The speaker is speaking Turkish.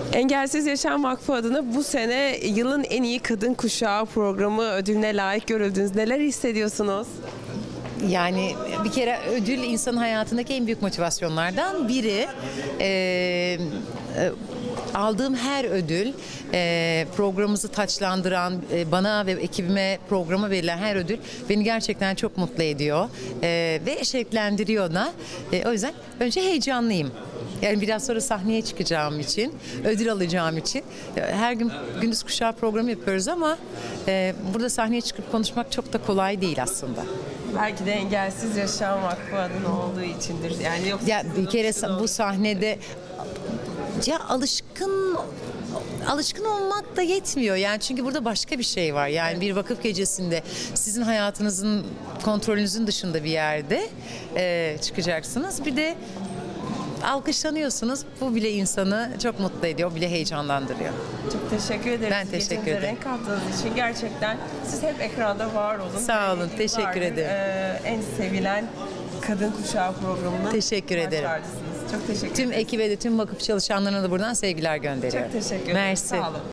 Engelsiz Yaşam Vakfı adına bu sene yılın en iyi kadın kuşağı programı ödülüne layık görüldünüz. Neler hissediyorsunuz? Yani bir kere ödül insanın hayatındaki en büyük motivasyonlardan biri. Aldığım her ödül, programımızı taçlandıran, bana ve ekibime programa verilen her ödül beni gerçekten çok mutlu ediyor ve şevklendiriyor da. O yüzden önce heyecanlıyım. Yani biraz sonra sahneye çıkacağım için, ödül alacağım için. Her gün gündüz kuşağı programı yapıyoruz ama burada sahneye çıkıp konuşmak çok da kolay değil aslında. Belki de Engelsiz Yaşam Vakfı adına olduğu içindir. Yani yoksa Ya bir kere bu sahnede ya alışkın olmak da yetmiyor yani, çünkü burada başka bir şey var. Yani bir vakıf gecesinde sizin hayatınızın kontrolünüzün dışında bir yerde çıkacaksınız. Bir de alkışlanıyorsunuz. Bu bile insanı çok mutlu ediyor, bile heyecanlandırıyor. çok teşekkür ederim. Ben teşekkür Gecemize ederim. renk kattığınız için gerçekten siz hep ekranda var olun. Sağ olun, Ve teşekkür yıllardır, ederim. En sevilen kadın kuşağı programının Teşekkür ederim. başlardısınız. Çok teşekkür Tüm ederim. ekibe de, tüm vakıf çalışanlarına da buradan sevgiler gönderiyorum. Çok teşekkür ederim. Mersi. Sağ olun.